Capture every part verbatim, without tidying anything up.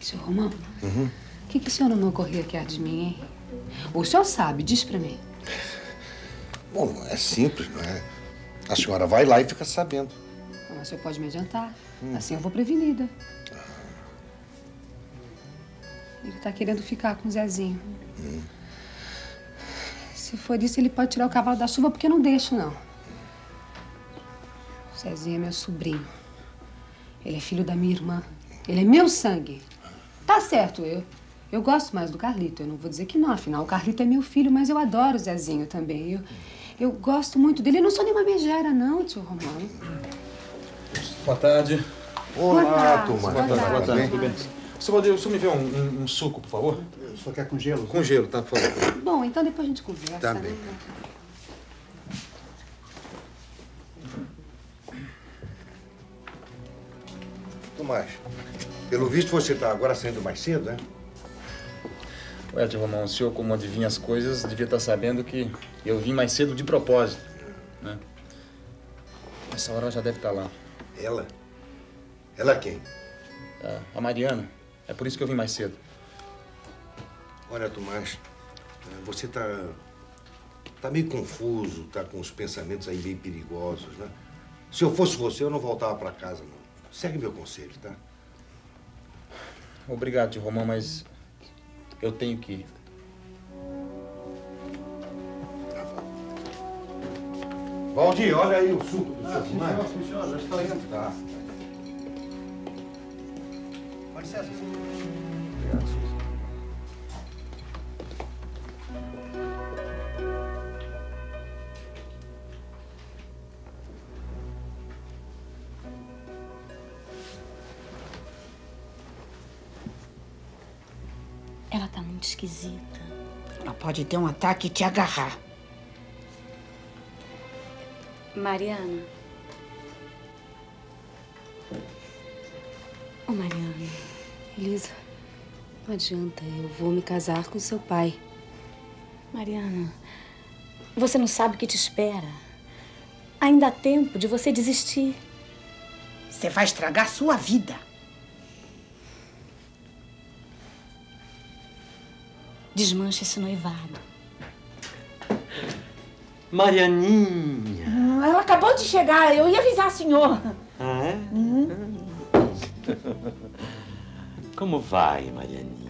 Seu Romão, Uhum. o que, que o senhor não corria quer de mim, hein? O senhor sabe, diz pra mim. Bom, é simples, não é? A senhora vai lá e fica sabendo. Mas o senhor pode me adiantar. Hum. Assim eu vou prevenida. Ele tá querendo ficar com o Zezinho. Hum. Se for isso, ele pode tirar o cavalo da chuva, porque eu não deixo, não. O Zezinho é meu sobrinho. Ele é filho da minha irmã. Ele é meu sangue. Tá certo, eu. Eu gosto mais do Carlito. Eu não vou dizer que não, afinal, o Carlito é meu filho, mas eu adoro o Zezinho também. Eu, eu gosto muito dele. Eu não sou nenhuma megera, não, tio Romão. Boa tarde. Olá, Tomás. Boa tarde, boa tarde. Tudo bem? Você pode, o senhor me vê um, um, um suco, por favor? O senhor quer com gelo? Com gelo, tá, por favor. Bom, então depois a gente conversa. Tá bem. Né? Tomás, pelo visto você tá agora saindo mais cedo, né? Ué, tio Romão, o senhor, como adivinha as coisas, devia estar sabendo que eu vim mais cedo de propósito, né? Essa hora ela já deve estar lá. Ela? Ela quem? A, a Mariana. É por isso que eu vim mais cedo. Olha, Tomás, você tá... tá meio confuso, tá com os pensamentos aí meio perigosos, né? Se eu fosse você, eu não voltava pra casa, não. Segue meu conselho, tá? Obrigado, tio Romão, mas eu tenho que ir. Tá bom. Valdir, olha aí o suco do seu Tomás. Ah, sim, senhor, já estou indo. Tá. Com licença, senhor. Obrigado, senhor. Ela tá muito esquisita. Ela pode ter um ataque e te agarrar. Mariana. Ô, Mariana. Elisa, não adianta. Eu vou me casar com seu pai. Mariana, você não sabe o que te espera. Ainda há tempo de você desistir. Você vai estragar sua vida. Desmancha esse noivado. Marianinha. Hum, ela acabou de chegar. Eu ia avisar o senhor. Ah, é? Hum. Como vai, Marianinha?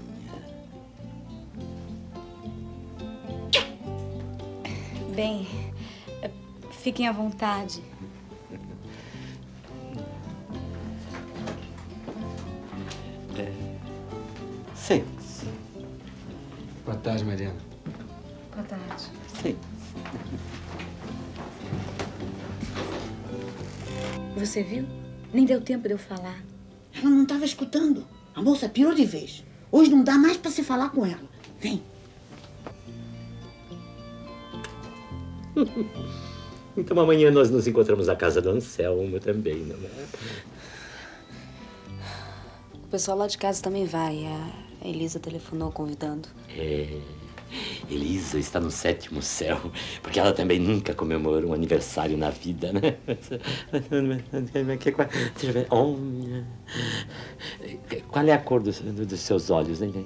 Bem, fiquem à vontade. É... Sente-se. Boa tarde, Mariana. Boa tarde. Sente-se. Você viu? Nem deu tempo de eu falar. Ela não estava escutando. A moça pirou de vez. Hoje não dá mais para se falar com ela. Vem. Então amanhã nós nos encontramos na casa do Anselmo também, não é? O pessoal lá de casa também vai. A Elisa telefonou convidando. É... Elisa está no sétimo céu, porque ela também nunca comemorou um aniversário na vida, né? Olha... Qual é a cor dos, dos seus olhos, hein?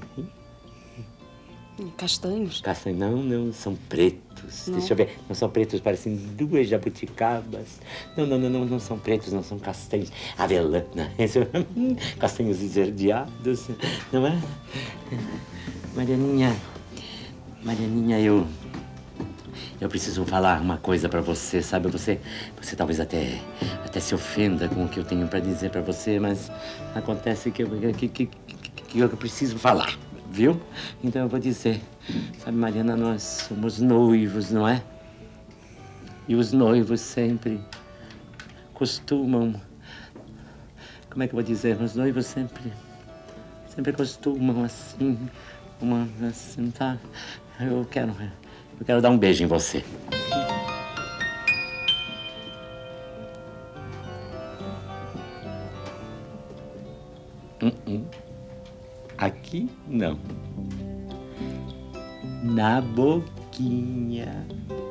Castanhos? Castanhos, não, não, são pretos. Não. Deixa eu ver, não são pretos, parecem duas jabuticabas. Não, não, não, não, não são pretos, não são castanhos. Avelana, castanhos esverdeados, não é? Marianinha, Marianinha, eu... Eu preciso falar uma coisa pra você, sabe? Você, você talvez até, até se ofenda com o que eu tenho pra dizer pra você, mas acontece que eu, que, que, que, que eu preciso falar, viu? Então eu vou dizer. Sabe, Mariana, nós somos noivos, não é? E os noivos sempre costumam... Como é que eu vou dizer? Os noivos sempre... Sempre costumam, assim... Uma... assim, tá? Eu quero... Eu quero dar um beijo em você. Hum, hum. Aqui, não. Na boquinha.